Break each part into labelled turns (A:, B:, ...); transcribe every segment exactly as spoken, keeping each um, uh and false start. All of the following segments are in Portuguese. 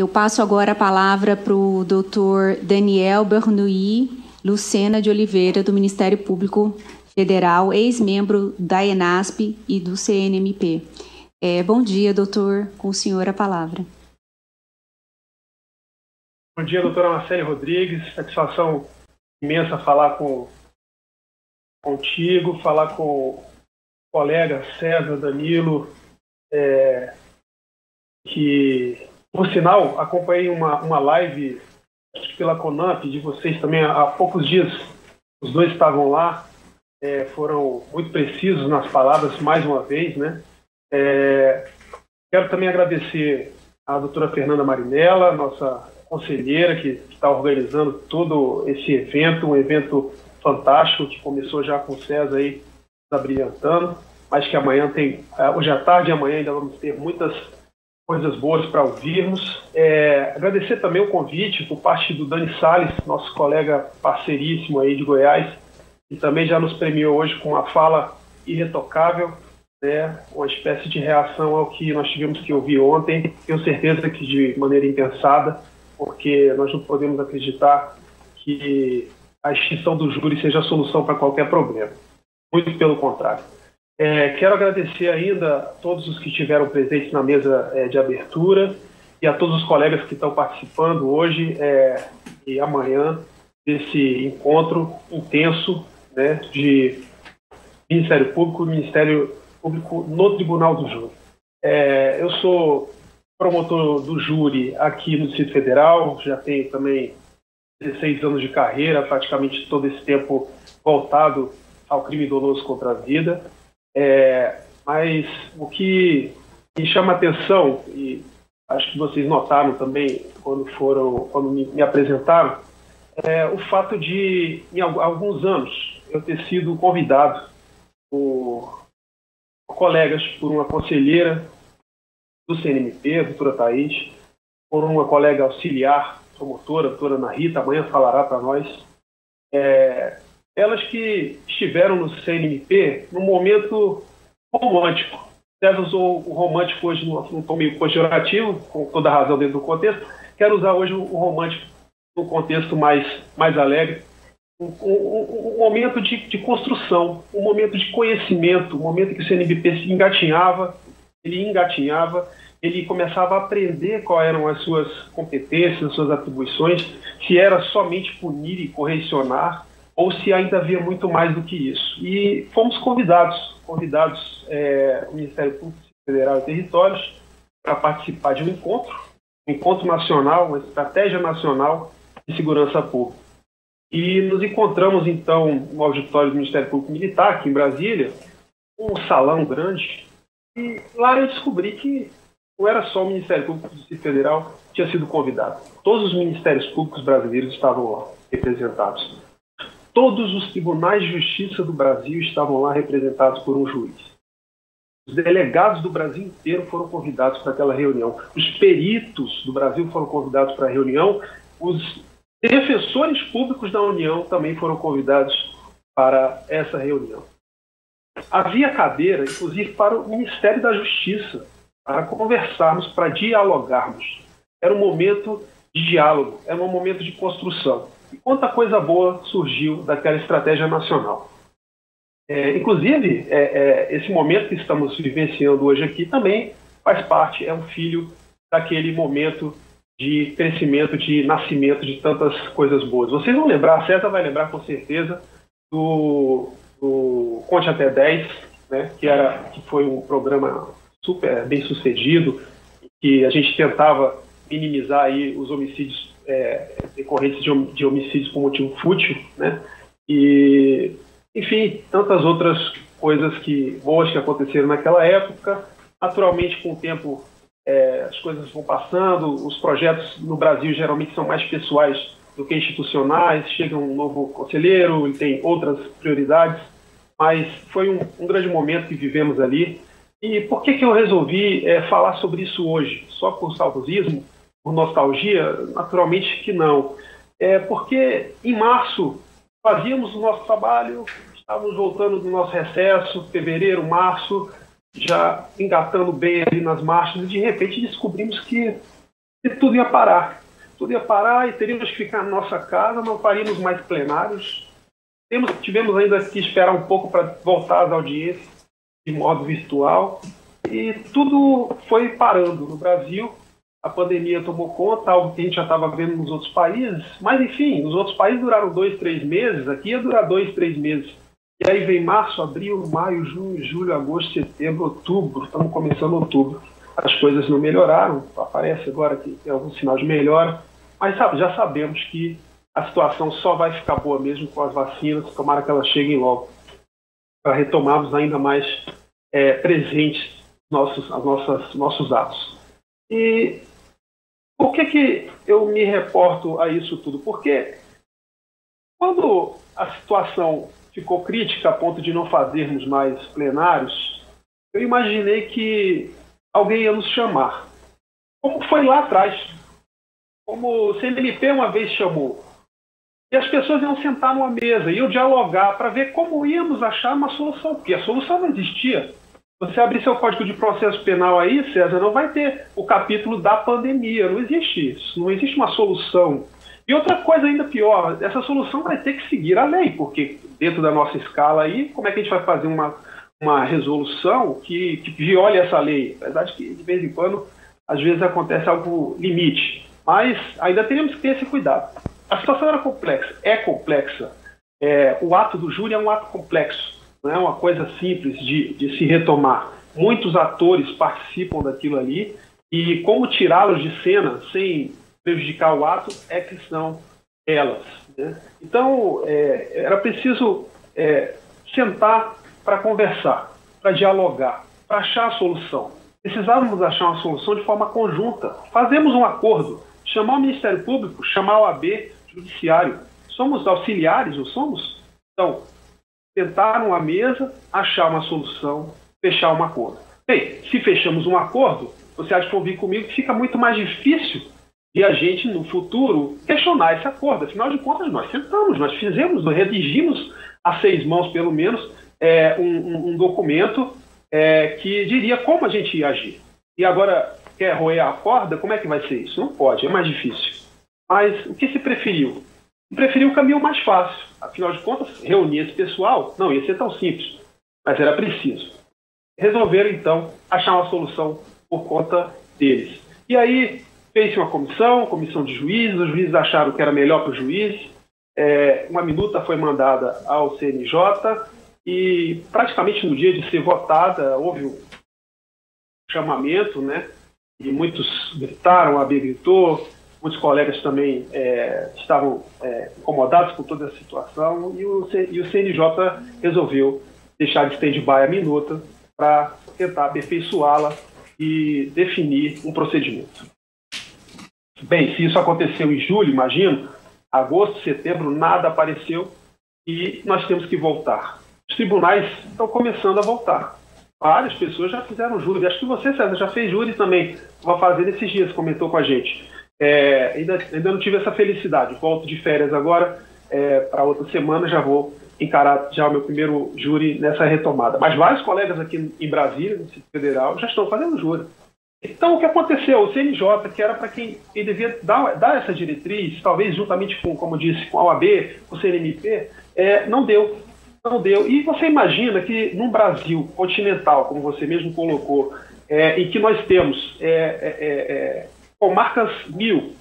A: Eu passo agora a palavra para o doutor Daniel Bernoulli Lucena de Oliveira, do Ministério Público Federal, ex-membro da ENASP e do C N M P. É, bom dia, doutor. Com o senhor a palavra.
B: Bom dia, doutora Marcele Rodrigues. Satisfação imensa falar com, contigo, falar com o colega César Danilo, é, que, por sinal, acompanhei uma, uma live pela CONAMP de vocês também há poucos dias. Os dois estavam lá, é, foram muito precisos nas palavras, mais uma vez, né? É, quero também agradecer a doutora Fernanda Marinella, nossa conselheira, que está organizando todo esse evento, um evento fantástico, que começou já com o César aí, abrilhantando, mas que amanhã tem, hoje à tarde e amanhã ainda vamos ter muitas coisas boas para ouvirmos. É, agradecer também o convite por parte do Dani Salles, nosso colega parceiríssimo aí de Goiás, que também já nos premiou hoje com uma fala irretocável, né, uma espécie de reação ao que nós tivemos que ouvir ontem. Tenho certeza que de maneira impensada, porque nós não podemos acreditar que a extinção do júri seja a solução para qualquer problema. Muito pelo contrário. É, quero agradecer ainda a todos os que estiveram presentes na mesa é, de abertura e a todos os colegas que estão participando hoje é, e amanhã desse encontro intenso, né, de Ministério Público e Ministério Público no Tribunal do Júri. É, eu sou promotor do júri aqui no Distrito Federal, já tenho também dezesseis anos de carreira, praticamente todo esse tempo voltado ao crime doloso contra a vida. É, mas o que me chama a atenção, e acho que vocês notaram também quando foram, quando me, me apresentaram, é o fato de, em alguns anos, eu ter sido convidado por colegas, por uma conselheira do C N M P, a doutora Thaís, por uma colega auxiliar, promotora, a doutora Ana Rita, amanhã falará para nós, é, elas que estiveram no C N M P num momento romântico. César usou o romântico hoje num tom meio pejorativo, com toda a razão dentro do contexto. Quero usar hoje o romântico num contexto mais, mais alegre. Um, um, um momento de, de construção, um momento de conhecimento, um momento que o C N M P se engatinhava, ele engatinhava, ele começava a aprender quais eram as suas competências, as suas atribuições, se era somente punir e correcionar, ou se ainda havia muito mais do que isso. E fomos convidados, convidados é, o Ministério Público Federal e Territórios para participar de um encontro, um encontro nacional, uma estratégia nacional de segurança pública. E nos encontramos, então, no auditório do Ministério Público Militar, aqui em Brasília, um salão grande, e lá eu descobri que não era só o Ministério Público do Distrito Federal que tinha sido convidado. Todos os ministérios públicos brasileiros estavam lá, representados. Todos os tribunais de justiça do Brasil estavam lá representados por um juiz. Os delegados do Brasil inteiro foram convidados para aquela reunião. Os peritos do Brasil foram convidados para a reunião. Os defensores públicos da União também foram convidados para essa reunião. Havia cadeira, inclusive, para o Ministério da Justiça, para conversarmos, para dialogarmos. Era um momento de diálogo, era um momento de construção. E quanta coisa boa surgiu daquela estratégia nacional. É, inclusive, é, é, esse momento que estamos vivenciando hoje aqui também faz parte, é um filho daquele momento de crescimento, de nascimento de tantas coisas boas. Vocês vão lembrar, a César vai lembrar com certeza, do, do Conte Até dez, né, que, era, que foi um programa super bem sucedido, que a gente tentava minimizar aí os homicídios é, decorrentes de, de homicídios por motivo fútil, né? E, enfim, tantas outras coisas que, boas que aconteceram naquela época. Naturalmente, com o tempo, é, as coisas vão passando, os projetos no Brasil geralmente são mais pessoais do que institucionais, chega um novo conselheiro, ele tem outras prioridades, mas foi um, um grande momento que vivemos ali. E por que, que eu resolvi é, falar sobre isso hoje? Só por saudosismo? Por nostalgia? Naturalmente que não. É porque em março fazíamos o nosso trabalho, estávamos voltando do nosso recesso, fevereiro, março, já engatando bem ali nas marchas, e de repente descobrimos que e tudo ia parar. Tudo ia parar e teríamos que ficar na nossa casa, não faríamos mais plenários. Temos, tivemos ainda que esperar um pouco para voltar às audiências de modo virtual. E tudo foi parando no Brasil. A pandemia tomou conta, algo que a gente já estava vendo nos outros países. Mas, enfim, nos outros países duraram dois, três meses. Aqui ia durar dois, três meses. E aí vem março, abril, maio, junho, julho, agosto, setembro, outubro. Estamos começando outubro. As coisas não melhoraram. Parece agora que tem algum sinal de melhora. Mas sabe, já sabemos que a situação só vai ficar boa mesmo com as vacinas. Tomara que elas cheguem logo, para retomarmos ainda mais é, presentes nossos, as nossas, nossos atos. E por que, que eu me reporto a isso tudo? Porque quando a situação ficou crítica a ponto de não fazermos mais plenários, eu imaginei que alguém ia nos chamar. Como foi lá atrás. Como o C N M P uma vez chamou. E as pessoas iam sentar numa mesa, iam dialogar para ver como íamos achar uma solução. Porque a solução não existia. Você abrir seu Código de Processo Penal aí, César, não vai ter o capítulo da pandemia. Não existe isso. Não existe uma solução. E outra coisa ainda pior, essa solução vai ter que seguir a lei, porque dentro da nossa escala aí, como é que a gente vai fazer uma, uma resolução que, que viole essa lei? Na verdade que de vez em quando, às vezes acontece algo limite. Mas ainda teríamos que ter esse cuidado. A situação era complexa, é complexa. É, o ato do júri é um ato complexo. Não é uma coisa simples de, de se retomar. Muitos atores participam daquilo ali e como tirá-los de cena sem prejudicar o ato é que são elas. Né? Então, é, era preciso é, sentar para conversar, para dialogar, para achar a solução. Precisávamos achar uma solução de forma conjunta. Fazemos um acordo, chamar o Ministério Público, chamar o A B, Judiciário. Somos auxiliares, não somos? Então, sentar numa mesa, achar uma solução, fechar um acordo. Bem, se fechamos um acordo, você há de convir comigo que fica muito mais difícil de a gente, no futuro, questionar esse acordo. Afinal de contas, nós sentamos, nós fizemos, nós redigimos a seis mãos, pelo menos, é, um, um, um documento é, que diria como a gente ia agir. E agora, quer roer a corda? Como é que vai ser isso? Não pode, é mais difícil. Mas o que se preferiu? Preferiu o caminho mais fácil. Afinal de contas, reunir esse pessoal não ia ser tão simples, mas era preciso. Resolveram, então, achar uma solução por conta deles. E aí, fez-se uma comissão, comissão de juízes, os juízes acharam que era melhor para o juiz, é, uma minuta foi mandada ao C N J e praticamente no dia de ser votada houve um chamamento, né? E muitos gritaram, a A B gritou, muitos colegas também é, estavam é, incomodados com toda a situação e o, C, e o C N J resolveu deixar de stand-by a minuta para tentar aperfeiçoá-la e definir um procedimento. Bem, se isso aconteceu em julho, imagino, agosto, setembro, nada apareceu e nós temos que voltar. Os tribunais estão começando a voltar. Várias pessoas já fizeram júri. Acho que você, César, já fez júri também. Vai fazer nesses dias, comentou com a gente. É, ainda, ainda não tive essa felicidade. Volto de férias agora, é, para outra semana já vou encarar já o meu primeiro júri nessa retomada. Mas vários colegas aqui em Brasília, no Distrito Federal, já estão fazendo júri. Então, o que aconteceu? O C N J, que era para quem, quem devia dar, dar essa diretriz, talvez juntamente com, como disse, com a O A B, com o C N M P, é, não deu. Não deu. E você imagina que num Brasil continental, como você mesmo colocou, é, em que nós temos é, é, é, comarcas mil,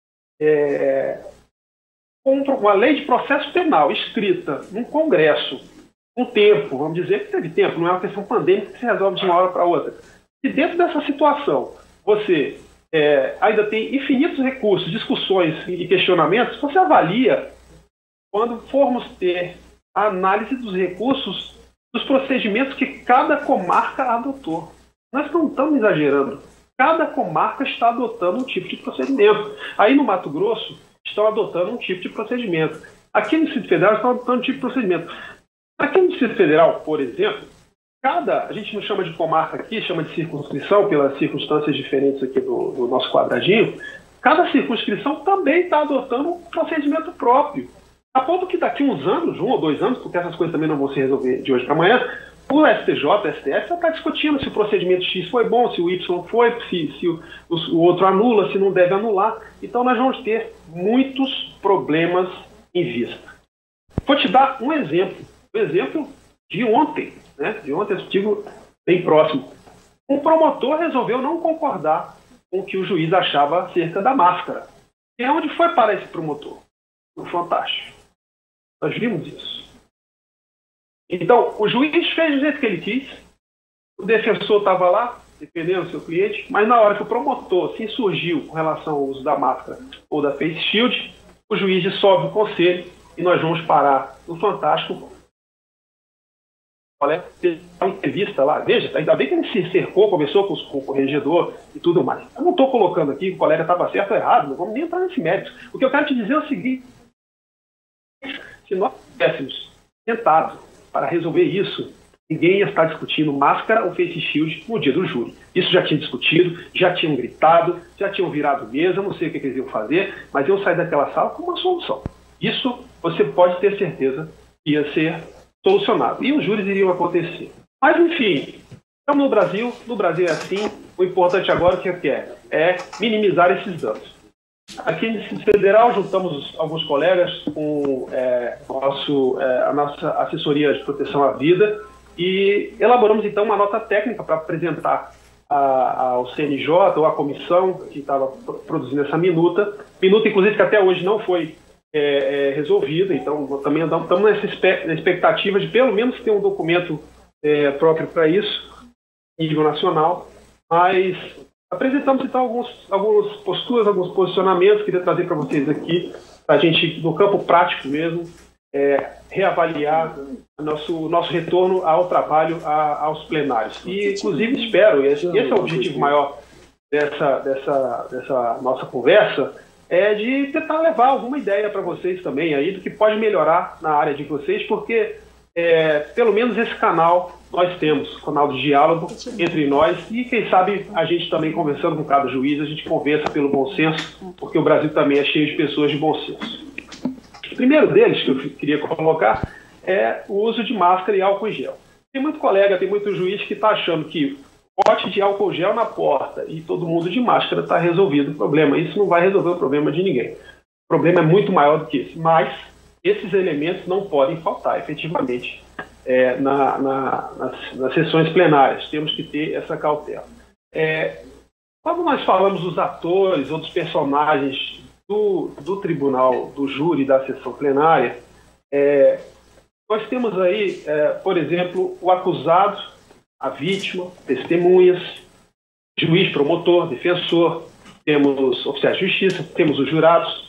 B: é, com uma lei de processo penal escrita num Congresso, um tempo, vamos dizer que teve tempo, não é uma questão pandêmica que se resolve de uma hora para outra. E dentro dessa situação, você é, ainda tem infinitos recursos, discussões e questionamentos, você avalia, quando formos ter a análise dos recursos, dos procedimentos que cada comarca adotou. Nós não estamos exagerando. Cada comarca está adotando um tipo de procedimento. Aí no Mato Grosso, estão adotando um tipo de procedimento. Aqui no Distrito Federal, estão adotando um tipo de procedimento. Aqui no Distrito Federal, por exemplo, cada, a gente não chama de comarca aqui, chama de circunscrição, pelas circunstâncias diferentes aqui do, do nosso quadradinho, cada circunscrição também está adotando um procedimento próprio. A ponto que daqui uns anos, um ou dois anos, porque essas coisas também não vão se resolver de hoje para amanhã, o S T J, o S T F, já está discutindo se o procedimento X foi bom, se o Y foi, se, se o, o outro anula, se não deve anular. Então nós vamos ter muitos problemas em vista. Vou te dar um exemplo, um exemplo de ontem, né? De ontem, artigo bem próximo. Um promotor resolveu não concordar com o que o juiz achava acerca da máscara. E onde foi parar esse promotor? No Fantástico. Nós vimos isso. Então, o juiz fez do jeito que ele quis, o defensor estava lá, defendendo o seu cliente, mas na hora que o promotor se insurgiu com relação ao uso da máscara ou da face shield, o juiz dissolve o conselho e nós vamos parar no Fantástico. Olha, uma entrevista lá, veja, ainda bem que ele se cercou, conversou com, com o corregedor e tudo mais. Eu não estou colocando aqui que o colega estava certo ou errado, não vamos nem entrar nesse mérito. O que eu quero te dizer é o seguinte: se nós estivéssemos sentados para resolver isso, ninguém ia estar discutindo máscara ou face shield no dia do júri. Isso já tinha discutido, já tinham gritado, já tinham virado mesa, não sei o que eles iam fazer, mas iam sair daquela sala com uma solução. Isso você pode ter certeza que ia ser solucionado. E os júris iriam acontecer. Mas, enfim, estamos no Brasil, no Brasil é assim, o importante agora o que é? É minimizar esses danos. Aqui no Distrito Federal, juntamos alguns colegas com é, nosso, é, a nossa assessoria de proteção à vida e elaboramos, então, uma nota técnica para apresentar a, ao C N J ou à comissão que estava produzindo essa minuta. Minuta, inclusive, que até hoje não foi é, é, resolvida. Então, também estamos nessa expectativa de, pelo menos, ter um documento é, próprio para isso, em nível nacional. Mas apresentamos, então, alguns, algumas posturas, alguns posicionamentos. Queria trazer para vocês aqui, para a gente, no campo prático mesmo, é, reavaliar o nosso, nosso retorno ao trabalho, a, aos plenários. E, inclusive, espero, esse, esse é o objetivo maior dessa, dessa, dessa nossa conversa, é de tentar levar alguma ideia para vocês também aí do que pode melhorar na área de vocês, porque é, pelo menos esse canal nós temos, canal de diálogo entre nós, e quem sabe a gente também conversando com cada juiz, a gente conversa pelo bom senso, porque o Brasil também é cheio de pessoas de bom senso. O primeiro deles que eu queria colocar é o uso de máscara e álcool em gel. Tem muito colega, tem muito juiz que está achando que pote de álcool gel na porta e todo mundo de máscara está resolvido o problema. Isso não vai resolver o problema de ninguém. O problema é muito maior do que esse, mas esses elementos não podem faltar efetivamente é, na, na, nas, nas sessões plenárias. Temos que ter essa cautela. É, quando nós falamos dos atores ou dos personagens do, do tribunal, do júri da sessão plenária, é, nós temos aí, é, por exemplo, o acusado, a vítima, testemunhas, juiz, promotor, defensor, temos oficiais de justiça, temos os jurados.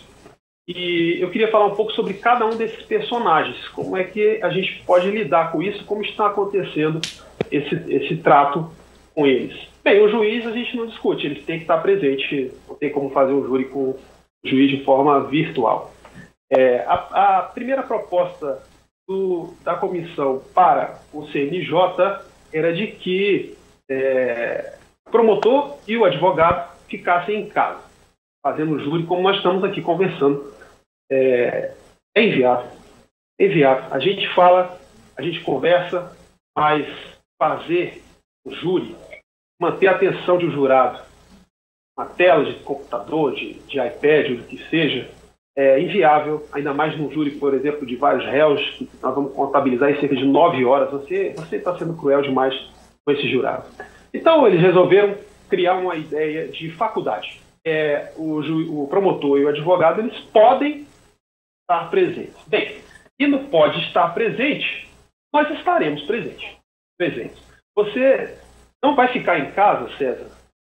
B: E eu queria falar um pouco sobre cada um desses personagens, como é que a gente pode lidar com isso, como está acontecendo esse, esse trato com eles. Bem, o juiz a gente não discute, ele tem que estar presente, não tem como fazer um júri com o juiz de forma virtual. É, a, a primeira proposta do, da comissão para o C N J era de que é, o promotor e o advogado ficassem em casa, fazendo o júri como nós estamos aqui conversando. É, é inviável. É inviável. A gente fala, a gente conversa, mas fazer o júri, manter a atenção de um jurado, uma tela de computador, de, de iPad, ou do que seja, é inviável, ainda mais num júri, por exemplo, de vários réus, que nós vamos contabilizar em cerca de nove horas. Você você está sendo cruel demais com esse jurado. Então, eles resolveram criar uma ideia de faculdade. É, o, ju, o promotor e o advogado, eles podem estar presentes. Bem, e não pode estar presente, nós estaremos presentes. presentes. Você não vai ficar em casa, César,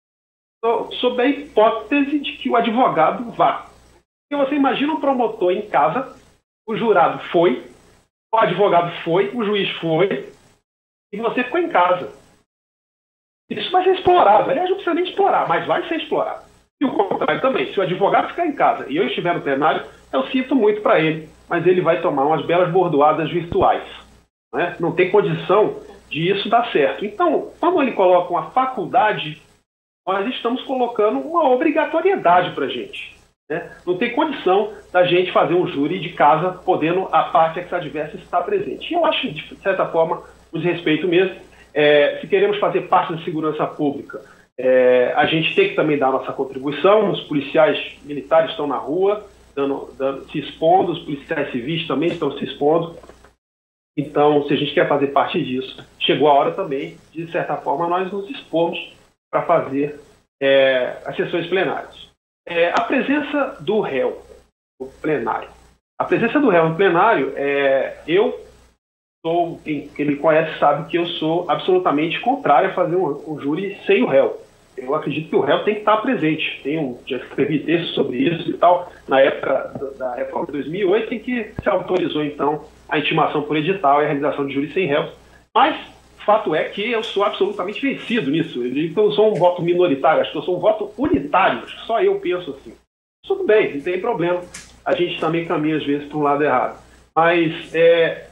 B: sob a hipótese de que o advogado vá. Porque você imagina um promotor em casa, o jurado foi, o advogado foi, o juiz foi, e você ficou em casa. Isso vai ser explorado. Aliás, não precisa nem explorar, mas vai ser explorado. E o contrário também. Se o advogado ficar em casa e eu estiver no plenário, eu sinto muito para ele, mas ele vai tomar umas belas bordoadas virtuais. Né? Não tem condição de isso dar certo. Então, quando ele coloca uma faculdade, nós estamos colocando uma obrigatoriedade para a gente. Né? Não tem condição da gente fazer um júri de casa podendo a parte adversa estar presente. E eu acho, de certa forma, um desrespeito mesmo. É, se queremos fazer parte da segurança pública, é, a gente tem que também dar a nossa contribuição. Os policiais militares estão na rua, dando, dando, se expondo, os policiais civis também estão se expondo. Então, se a gente quer fazer parte disso, chegou a hora também, de certa forma, nós nos expormos para fazer é, as sessões plenárias. É, a presença do réu no plenário. A presença do réu no plenário, é, eu sou, quem, quem me conhece sabe que eu sou absolutamente contrário a fazer um, um júri sem o réu. Eu acredito que o réu tem que estar presente. Tenho, já escrevi texto sobre isso e tal, na época da, da reforma de dois mil e oito, em que se autorizou, então, a intimação por edital e a realização de júri sem réus. Mas, fato é que eu sou absolutamente vencido nisso. Eu digo que eu sou um voto minoritário, acho que eu sou um voto unitário, acho que só eu penso assim. Tudo bem, não tem problema. A gente também caminha, às vezes, para um lado errado. Mas, é,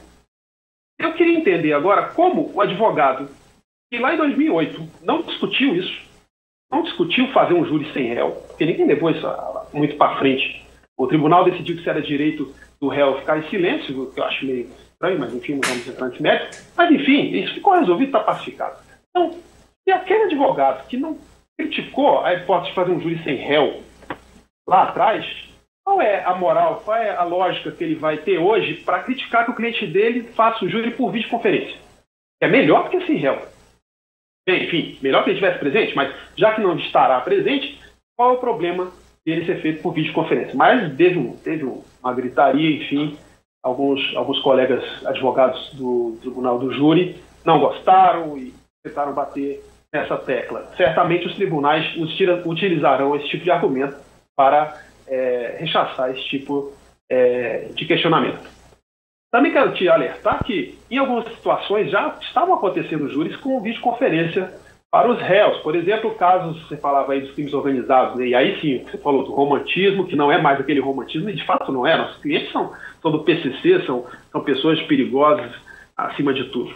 B: eu queria entender agora como o advogado, que lá em dois mil e oito não discutiu isso, não discutiu fazer um júri sem réu, porque ninguém levou isso muito para frente. O tribunal decidiu que isso era direito do réu ficar em silêncio, que eu acho meio estranho, mas enfim, não vamos entrar nesse mérito. Mas enfim, isso ficou resolvido, está pacificado. Então, se aquele advogado que não criticou a hipótese de fazer um júri sem réu lá atrás, qual é a moral, qual é a lógica que ele vai ter hoje para criticar que o cliente dele faça o júri por videoconferência? É melhor do que sem réu. Bem, enfim, melhor que ele estivesse presente, mas já que não estará presente, qual é o problema dele ser feito por videoconferência? Mas teve, um, teve uma gritaria, enfim, alguns, alguns colegas advogados do Tribunal do Júri não gostaram e tentaram bater nessa tecla. Certamente os tribunais utilizarão esse tipo de argumento para é, rechaçar esse tipo é, de questionamento. Também quero te alertar que, em algumas situações, já estavam acontecendo júris com videoconferência para os réus. Por exemplo, casos, você falava aí dos crimes organizados, né? E aí sim, você falou do romantismo, que não é mais aquele romantismo, e de fato não é. Nossos clientes são, são do P C C, são, são pessoas perigosas acima de tudo.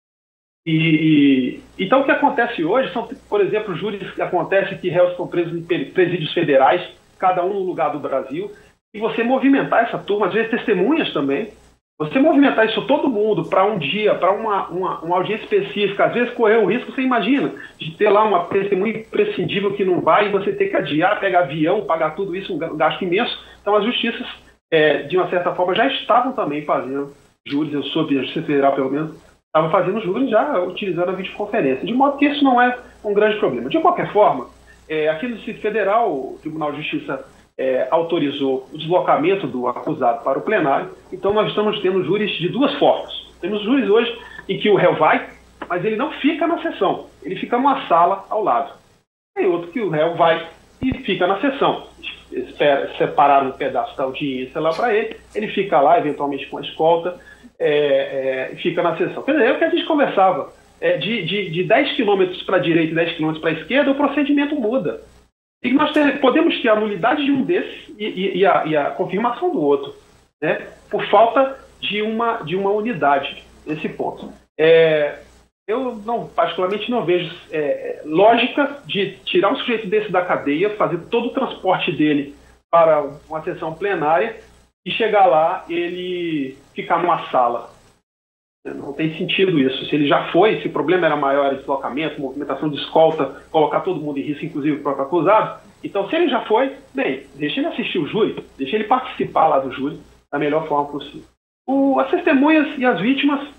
B: E, e, então, o que acontece hoje são, por exemplo, júris que acontece que réus estão presos em presídios federais, cada um no lugar do Brasil, e você movimentar essa turma, às vezes testemunhas também, você movimentar isso todo mundo para um dia, para uma, uma, uma audiência específica, às vezes correr o risco, você imagina, de ter lá uma testemunha imprescindível que não vai e você ter que adiar, pegar avião, pagar tudo isso, um gasto imenso. Então as justiças, é, de uma certa forma, já estavam também fazendo júris, eu soube, a Justiça Federal pelo menos, estava fazendo júris já utilizando a videoconferência, de modo que isso não é um grande problema. De qualquer forma, é, aqui no Distrito Federal, o Tribunal de Justiça É, autorizou o deslocamento do acusado para o plenário. Então nós estamos tendo júris de duas formas. Temos júris hoje em que o réu vai, mas ele não fica na sessão, ele fica numa sala ao lado. Tem outro que o réu vai e fica na sessão. Espera, separar um pedaço da audiência lá para ele, ele fica lá, eventualmente com a escolta, é, é, e fica na sessão. Quer dizer, é o que a gente conversava, é, de, de, de dez quilômetros para a direita e dez quilômetros para a esquerda, o procedimento muda. E nós ter, podemos ter a nulidade de um desses e, e, e, a, e a confirmação do outro, né, por falta de uma, de uma unidade nesse ponto. É, eu, não, particularmente, não vejo é, lógica de tirar um sujeito desse da cadeia, fazer todo o transporte dele para uma sessão plenária e chegar lá ele ficar numa sala. Não tem sentido isso. Se ele já foi, se o problema era maior, deslocamento, movimentação de escolta, colocar todo mundo em risco, inclusive o próprio acusado, então se ele já foi, bem, deixa ele assistir o júri, deixa ele participar lá do júri da melhor forma possível. O, as testemunhas e as vítimas,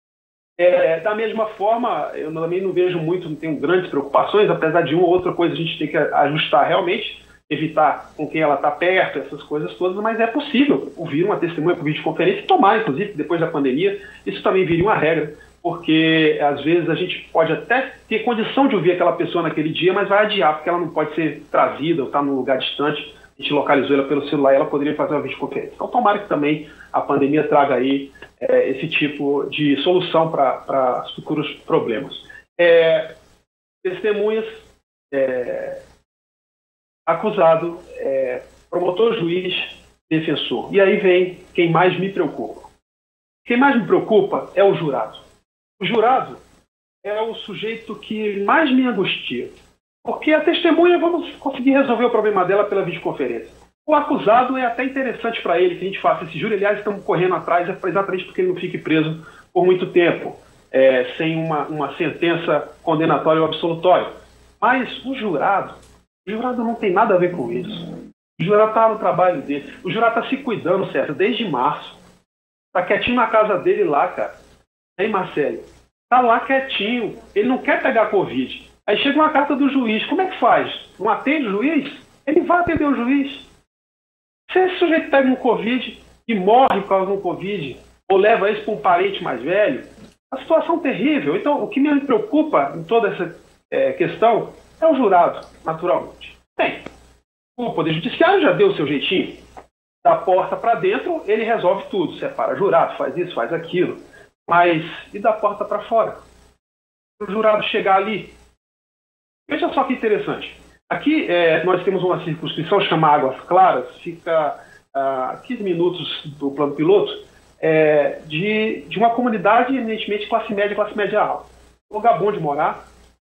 B: é, da mesma forma, eu também não vejo muito, não tenho grandes preocupações, apesar de uma ou outra coisa a gente tem que ajustar realmente, evitar com quem ela está perto, essas coisas todas, mas é possível ouvir uma testemunha por videoconferência e tomar, inclusive, depois da pandemia, isso também viria uma regra, porque às vezes a gente pode até ter condição de ouvir aquela pessoa naquele dia, mas vai adiar, porque ela não pode ser trazida ou está num lugar distante, a gente localizou ela pelo celular e ela poderia fazer uma videoconferência. Então, tomara que também a pandemia traga aí é, esse tipo de solução para os futuros problemas. É, testemunhas... É, acusado, é, promotor, juiz, defensor. E aí vem quem mais me preocupa. Quem mais me preocupa é o jurado. O jurado é o sujeito que mais me angustia. Porque a testemunha, vamos conseguir resolver o problema dela pela videoconferência. O acusado é até interessante para ele que a gente faça esse júri. Aliás, estamos correndo atrás exatamente porque ele não fique preso por muito tempo. é, sem uma, uma sentença condenatória ou absolutória. Mas o jurado, o jurado não tem nada a ver com isso. O jurado está no trabalho dele. O jurado está se cuidando, César, desde março. Está quietinho na casa dele lá, cara. Hein, Marcelo? Está lá quietinho. Ele não quer pegar Covid. Aí chega uma carta do juiz. Como é que faz? Não atende o juiz? Ele vai atender o juiz. Se esse sujeito pega um Covid e morre por causa do Covid, ou leva isso para um parente mais velho, a situação é terrível. Então, o que me preocupa em toda essa é, questão é o jurado, naturalmente. Bem, o Poder Judiciário já deu o seu jeitinho. Da porta para dentro, ele resolve tudo. Separa jurado, faz isso, faz aquilo. Mas, e da porta para fora? O jurado chegar ali. Veja só que interessante. Aqui é, nós temos uma circunscrição chamada Águas Claras, fica a quinze minutos do plano piloto, é, de, de uma comunidade eminentemente classe média, classe média alta. Um lugar bom de morar.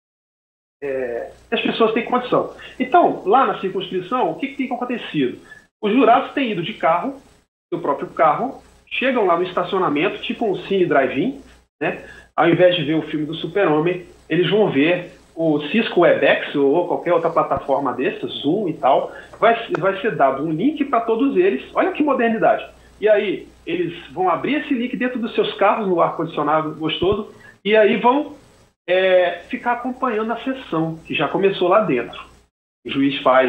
B: É, as pessoas têm condição. Então, lá na circunscrição, o que, que tem acontecido? Os jurados têm ido de carro, seu próprio carro, chegam lá no estacionamento, tipo um cine drive-in, né? Ao invés de ver o filme do Super-Homem, eles vão ver o Cisco Webex ou qualquer outra plataforma dessas, Zoom e tal. Vai, vai ser dado um link para todos eles. Olha que modernidade. E aí, eles vão abrir esse link dentro dos seus carros, no ar-condicionado gostoso, e aí vão é, ficar acompanhando a sessão, que já começou lá dentro. O juiz faz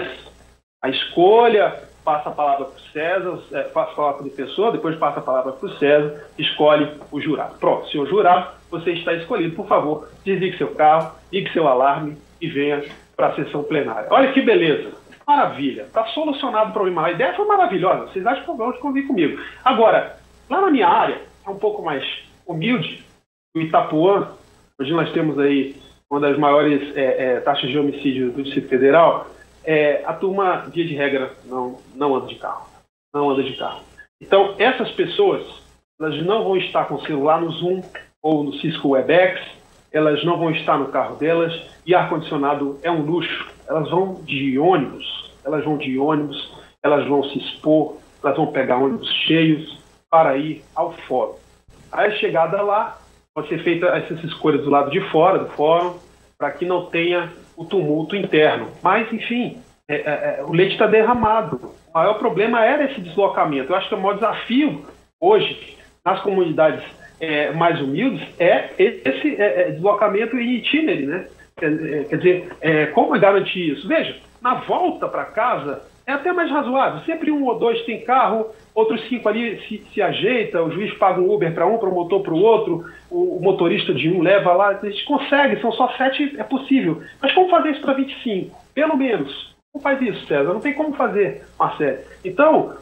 B: a escolha, passa a palavra para o César, é, passa a palavra para o defensor, depois passa a palavra para o César, escolhe o jurado. Pronto, senhor jurado, você está escolhido. Por favor, desligue seu carro, ligue seu alarme e venha para a sessão plenária. Olha que beleza. Maravilha. Está solucionado o problema. A ideia foi maravilhosa. Vocês acham que vão convir comigo. Agora, lá na minha área, é um pouco mais humilde, o Itapuã, onde nós temos aí uma das maiores é, é, taxas de homicídio do Distrito Federal, é, a turma, via de regra, não, não anda de carro. Não anda de carro. Então, essas pessoas, elas não vão estar com o celular no Zoom ou no Cisco Webex, elas não vão estar no carro delas, e ar-condicionado é um luxo. Elas vão de ônibus, elas vão de ônibus, elas vão se expor, elas vão pegar ônibus cheios para ir ao fórum. Aí a chegada lá pode ser feita essas escolhas do lado de fora do fórum, para que não tenha o tumulto interno. Mas, enfim, é, é, o leite está derramado. O maior problema era esse deslocamento. Eu acho que o maior desafio hoje, nas comunidades é, mais humildes, é esse é, é, deslocamento em itinerary, né? Quer, quer dizer, é, como garantir isso? Veja, na volta para casa é até mais razoável. Sempre um ou dois tem carro, outros cinco ali se, se ajeita, o juiz paga um Uber para um, promotor para o outro, o motorista de um leva lá. A gente consegue, são só sete, é possível. Mas como fazer isso para vinte e cinco? Pelo menos. Como faz isso, César? Não tem como fazer, Marcelo. Então,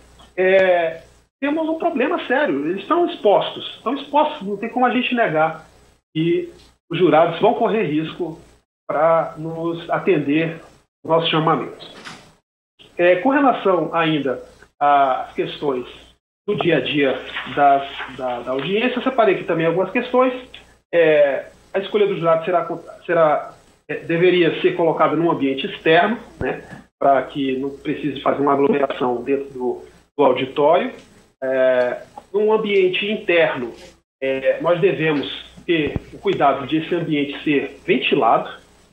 B: é, temos um problema sério. Eles estão expostos. Estão expostos, não tem como a gente negar. E os jurados vão correr risco para nos atender aos nossos chamamentos. É, com relação ainda às questões do dia a dia das, da, da audiência, eu separei aqui também algumas questões. É, a escolha do jurado será, será, é, deveria ser colocada num ambiente externo, né, para que não precise fazer uma aglomeração dentro do, do auditório. É, num ambiente interno, é, nós devemos ter o cuidado de esse ambiente ser ventilado,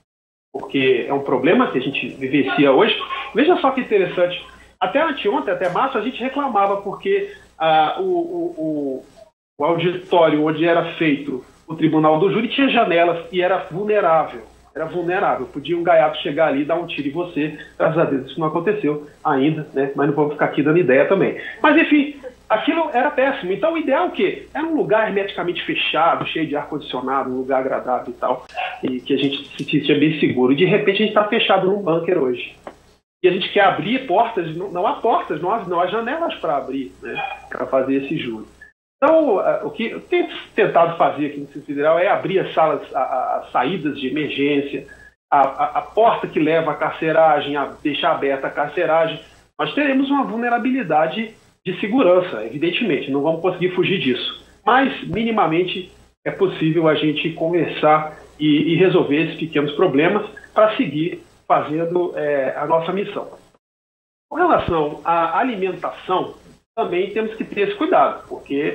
B: porque é um problema que a gente vivencia hoje. Veja só que interessante. Até anteontem, até março, a gente reclamava porque ah, o, o, o auditório onde era feito o tribunal do júri tinha janelas e era vulnerável. Era vulnerável. Podia um gaiato chegar ali e dar um tiro em você. Graças a Deus isso não aconteceu ainda, né? Mas não vamos ficar aqui dando ideia também. Mas, enfim, aquilo era péssimo. Então, o ideal é o quê? Era um lugar hermeticamente fechado, cheio de ar-condicionado, um lugar agradável e tal, e que a gente se sentia bem seguro. E, de repente, a gente está fechado num bunker hoje. E a gente quer abrir portas, não, não há portas, não há, não há janelas para abrir, né, para fazer esse júri. Então, o que eu tenho tentado fazer aqui no Distrito Federal é abrir as salas, as saídas de emergência, a, a, a porta que leva à carceragem, a deixar aberta a carceragem. Nós teremos uma vulnerabilidade de segurança, evidentemente, não vamos conseguir fugir disso. Mas, minimamente, é possível a gente conversar e, e resolver esses pequenos problemas para seguir fazendo é, a nossa missão. Com relação à alimentação, também temos que ter esse cuidado, porque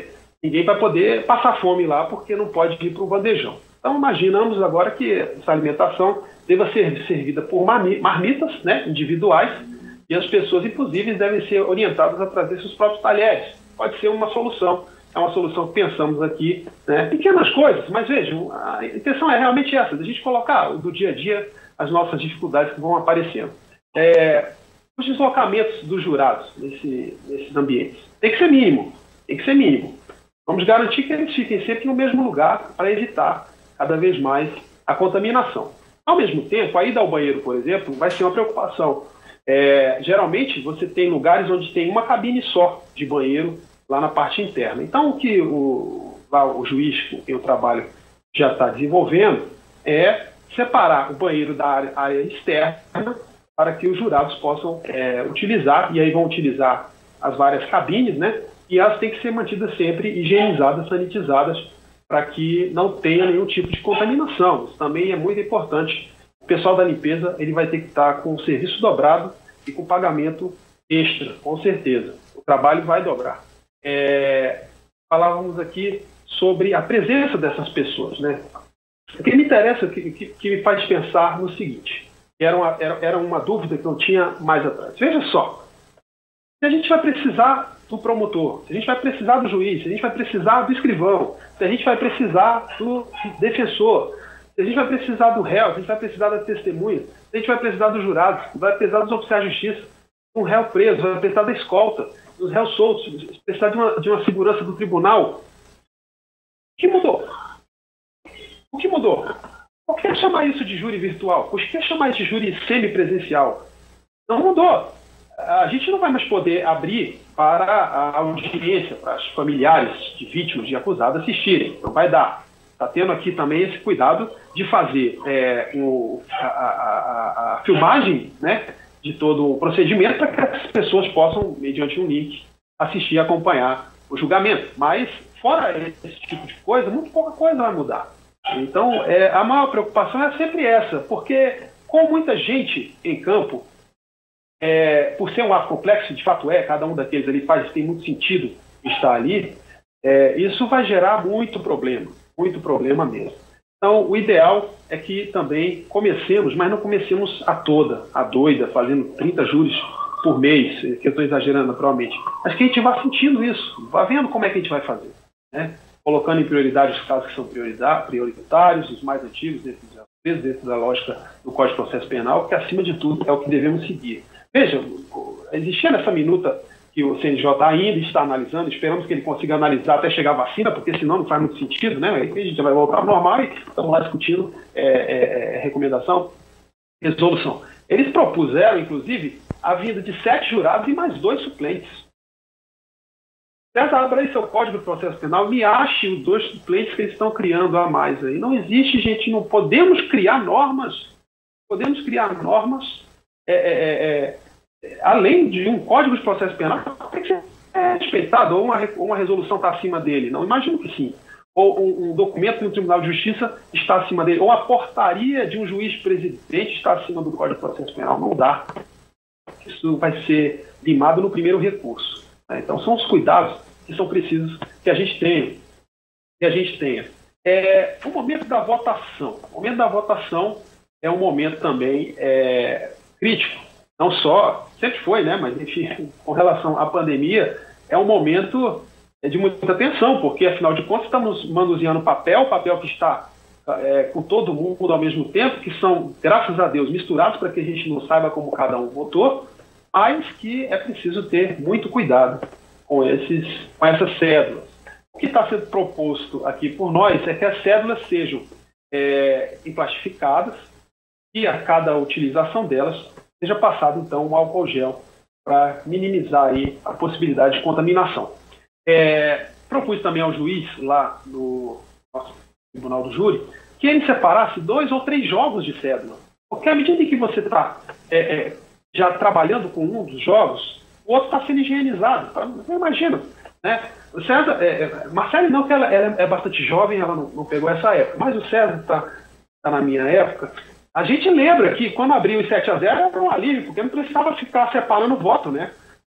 B: ninguém vai poder passar fome lá porque não pode ir para o bandejão. Então, imaginamos agora que essa alimentação deva ser servida por marmitas, né, individuais, e as pessoas impossíveis devem ser orientadas a trazer seus próprios talheres. Pode ser uma solução. É uma solução que pensamos aqui, né, pequenas coisas, mas vejam, a intenção é realmente essa, de a gente colocar do dia a dia as nossas dificuldades que vão aparecendo. É, os deslocamentos dos jurados nesse, nesses ambientes tem que ser mínimo, tem que ser mínimo. Vamos garantir que eles fiquem sempre no mesmo lugar para evitar cada vez mais a contaminação. Ao mesmo tempo, a ida ao banheiro, por exemplo, vai ser uma preocupação. É, geralmente, você tem lugares onde tem uma cabine só de banheiro lá na parte interna. Então, o que o, lá, o juiz com quem eu trabalho já está desenvolvendo é separar o banheiro da área, área externa para que os jurados possam é, utilizar, e aí vão utilizar as várias cabines, né? E elas têm que ser mantidas sempre higienizadas, sanitizadas, para que não tenha nenhum tipo de contaminação. Isso também é muito importante. O pessoal da limpeza ele vai ter que estar com o serviço dobrado e com pagamento extra, com certeza. O trabalho vai dobrar. É, falávamos aqui sobre a presença dessas pessoas, né? O que me interessa, que, que, que me faz pensar no seguinte, era uma, era, era uma dúvida que eu tinha mais atrás. Veja só, se a gente vai precisar do promotor, se a gente vai precisar do juiz, se a gente vai precisar do escrivão, se a gente vai precisar do defensor, se a gente vai precisar do réu, se a gente vai precisar da testemunha, se a gente vai precisar dos jurados, vai precisar dos oficiais de justiça, um réu preso, vai precisar da escolta, dos réus soltos, precisar de uma, de uma segurança do tribunal. O que mudou? O que mudou? Por que chamar isso de júri virtual? Por que chamar isso de júri semipresencial? Não mudou. A gente não vai mais poder abrir para a audiência, para os familiares de vítimas, de acusados assistirem. Não vai dar. Está tendo aqui também esse cuidado de fazer é, o, a, a, a, a filmagem, né, de todo o procedimento para que as pessoas possam, mediante um link, assistir e acompanhar o julgamento. Mas, fora esse tipo de coisa, muito pouca coisa vai mudar. Então, é, a maior preocupação é sempre essa, porque com muita gente em campo, é, por ser um ato complexo, de fato é, cada um daqueles ali faz, tem muito sentido estar ali, é, isso vai gerar muito problema, muito problema mesmo. Então, o ideal é que também comecemos, mas não comecemos a toda, a doida, fazendo trinta júris por mês, que eu estou exagerando naturalmente, mas que a gente vá sentindo isso, vá vendo como é que a gente vai fazer, né? Colocando em prioridade os casos que são prioritários, os mais antigos, dentro, dentro da lógica do Código de Processo Penal, que acima de tudo é o que devemos seguir. Veja, existia nessa minuta que o C N J ainda está analisando, esperamos que ele consiga analisar até chegar a vacina, porque senão não faz muito sentido, né? Aí a gente vai voltar ao normal e estamos lá discutindo é, é, recomendação, resolução. Eles propuseram, inclusive, a vinda de sete jurados e mais dois suplentes. César, abra aí seu Código de Processo Penal, me ache os dois suplentes que eles estão criando a mais aí. Não existe, gente, não podemos criar normas, podemos criar normas é, é, é, além de um Código de Processo Penal, tem que ser respeitado, ou uma, uma resolução está acima dele. Não, imagino que sim. Ou um, um documento do Tribunal de Justiça está acima dele, ou a portaria de um juiz presidente está acima do Código de Processo Penal. Não dá. Isso vai ser limado no primeiro recurso. Né? Então, são os cuidados que são precisos que a gente tenha. Que a gente tenha. É, o momento da votação. O momento da votação é um momento também é, crítico. Não só, sempre foi, né? Mas, enfim, com relação à pandemia, é um momento de muita tensão, porque, afinal de contas, estamos manuseando papel, papel que está é, com todo mundo ao mesmo tempo, que são, graças a Deus, misturados para que a gente não saiba como cada um votou, mas que é preciso ter muito cuidado com, esses, com essas cédulas. O que está sendo proposto aqui por nós é que as cédulas sejam é, emplastificadas e a cada utilização delas seja passado, então, um álcool gel para minimizar aí a possibilidade de contaminação. É, propus também ao juiz, lá no nosso Tribunal do Júri, que ele separasse dois ou três jogos de cédula. Porque à medida em que você está é, é, já trabalhando com um dos jogos, o outro está sendo higienizado. Tá? Eu imagino. Né? O César, é, é, Marcele não, que ela, ela é bastante jovem, ela não, não pegou essa época, mas o César está tá na minha época. A gente lembra que quando abriu os sete a zero era um alívio, porque não precisava ficar separando o voto, né?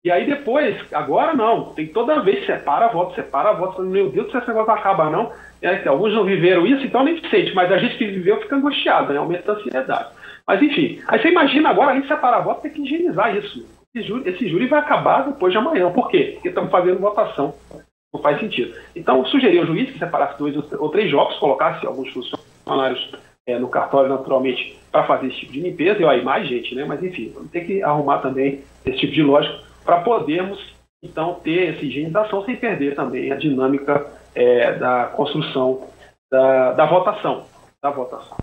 B: E aí depois, agora não, tem toda vez separa voto, separa voto, meu Deus, se esse negócio acaba não. E aí, alguns não viveram isso, então nem sente, mas a gente que viveu fica angustiado, né? Aumenta a ansiedade. Mas enfim, aí você imagina agora a gente separar voto, tem que higienizar isso. Esse júri, esse júri vai acabar depois de amanhã. Por quê? Porque estamos fazendo votação. Não faz sentido. Então, eu sugeri ao juiz que separasse dois ou três jogos, colocasse alguns funcionários é, no cartório, naturalmente, para fazer esse tipo de limpeza. E aí, mais gente, né? Mas enfim, vamos ter que arrumar também esse tipo de lógica para podermos, então, ter essa higienização sem perder também a dinâmica é, da construção da, da votação. Da votação.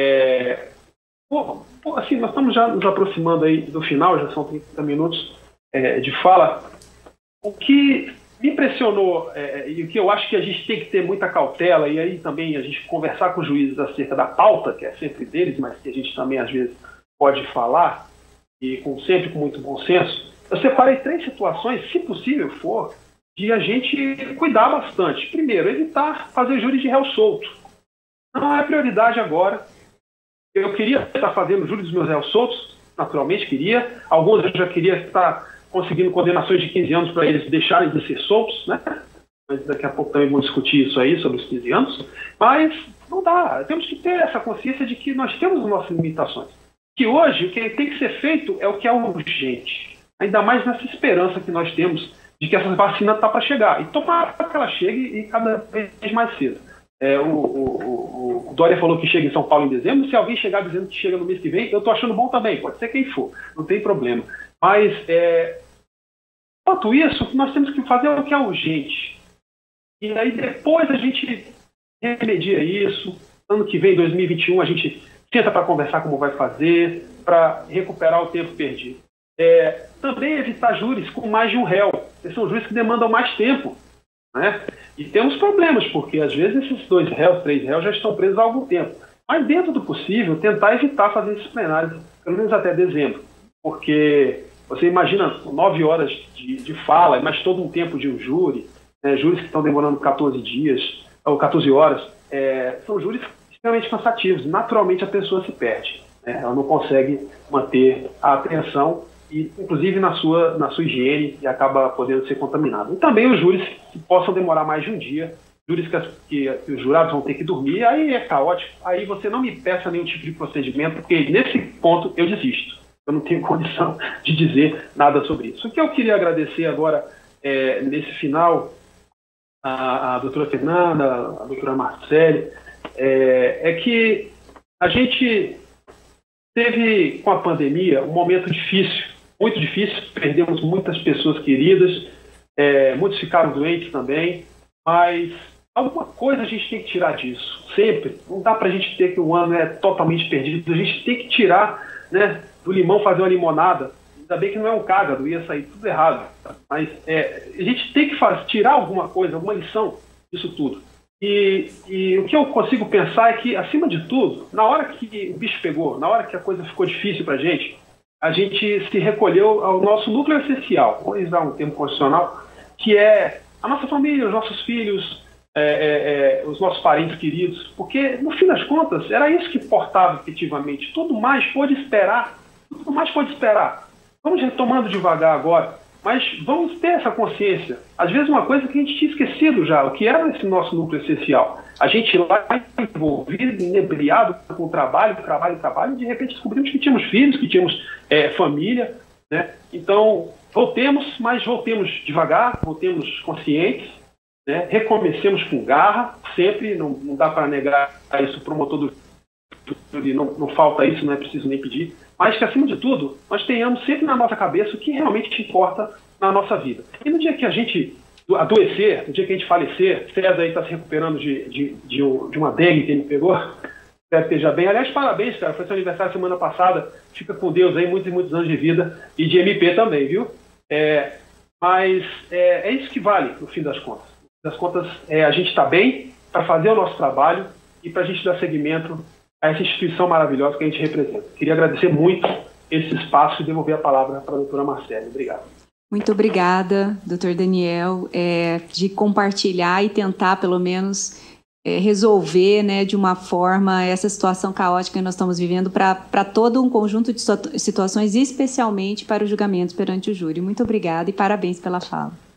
B: É, pô, pô, assim, nós estamos já nos aproximando aí do final, já são trinta minutos é, de fala. O que me impressionou, é, e o que eu acho que a gente tem que ter muita cautela, e aí também a gente conversar com os juízes acerca da pauta, que é sempre deles, mas que a gente também às vezes pode falar, e com, sempre com muito bom senso, eu separei três situações, se possível for, de a gente cuidar bastante. Primeiro, evitar fazer júri de réu solto. Não é prioridade agora. Eu queria estar fazendo júri dos meus réus soltos, naturalmente queria. Alguns eu já queria estar conseguindo condenações de quinze anos para eles deixarem de ser soltos, né? Mas daqui a pouco também vamos discutir isso aí, sobre os quinze anos. Mas não dá. Temos que ter essa consciência de que nós temos nossas limitações. Que hoje o que tem que ser feito é o que é urgente. Ainda mais nessa esperança que nós temos de que essa vacina está para chegar. E tomara que ela chegue e cada vez mais cedo. É, o, o, o, o Dória falou que chega em São Paulo em dezembro. Se alguém chegar dizendo que chega no mês que vem, eu estou achando bom também. Pode ser quem for. Não tem problema. Mas, é, enquanto isso, nós temos que fazer o que é urgente. E aí depois a gente remedia isso. Ano que vem, dois mil e vinte e um, a gente senta para conversar como vai fazer, para recuperar o tempo perdido. É, também evitar júris com mais de um réu. Esses são júris que demandam mais tempo, né? E temos problemas, porque às vezes esses dois réus, três réus já estão presos há algum tempo. Mas dentro do possível, tentar evitar fazer esses plenários, pelo menos até dezembro. Porque você imagina nove horas de, de fala, mas todo um tempo de um júri, né, júris que estão demorando quatorze dias, ou quatorze horas, é, são júris extremamente cansativos. Naturalmente a pessoa se perde, né? Ela não consegue manter a atenção, e, inclusive na sua, na sua higiene, e acaba podendo ser contaminada. E também os júris que possam demorar mais de um dia, júris que, as, que, que os jurados vão ter que dormir, aí é caótico. Aí você não me peça nenhum tipo de procedimento, porque nesse ponto eu desisto. Eu não tenho condição de dizer nada sobre isso. O que eu queria agradecer agora, é, nesse final, a, a doutora Fernanda, a doutora Marcele, é, é que a gente teve, com a pandemia, um momento difícil, muito difícil, perdemos muitas pessoas queridas, é, muitos ficaram doentes também, mas alguma coisa a gente tem que tirar disso, sempre. Não dá para a gente ter que o ano é totalmente perdido, a gente tem que tirar, né, do limão fazer uma limonada. Ainda bem que não é um cágado, ia sair tudo errado, mas é, a gente tem que fazer, tirar alguma coisa, alguma lição disso tudo. E, e o que eu consigo pensar é que, acima de tudo, na hora que o bicho pegou, na hora que a coisa ficou difícil para a gente, a gente se recolheu ao nosso núcleo essencial, vou usar um termo constitucional, que é a nossa família, os nossos filhos, é, é, é, os nossos parentes queridos, porque, no fim das contas, era isso que importava efetivamente. Tudo mais pode esperar, tudo mais pode esperar. Vamos retomando devagar agora, mas vamos ter essa consciência. Às vezes uma coisa que a gente tinha esquecido já, o que era esse nosso núcleo essencial. A gente lá envolvido, inebriado com o trabalho, trabalho, trabalho, e de repente descobrimos que tínhamos filhos, que tínhamos é, família, né? Então, voltemos, mas voltemos devagar, voltemos conscientes, né? Recomecemos com garra, sempre, não, não dá para negar isso, o promotor do júri, não, não falta isso, não é preciso nem pedir, mas que, acima de tudo, nós tenhamos sempre na nossa cabeça o que realmente importa na nossa vida. E no dia que a gente adoecer, no dia que a gente falecer, César aí está se recuperando de, de, de, de uma dengue que ele pegou, espero que esteja bem. Aliás, parabéns, cara, foi seu aniversário semana passada, fica com Deus aí, muitos e muitos anos de vida, e de M P também, viu? É, mas é, é isso que vale, no fim das contas. No fim das contas, é, a gente está bem para fazer o nosso trabalho e para a gente dar seguimento a essa instituição maravilhosa que a gente representa. Queria agradecer muito esse espaço e devolver a palavra para a doutora Marcele. Obrigado.
A: Muito obrigada, doutor Daniel, é, de compartilhar e tentar, pelo menos, é, resolver, né, de uma forma essa situação caótica que nós estamos vivendo para todo um conjunto de situações, especialmente para os julgamentos perante o júri. Muito obrigada e parabéns pela fala.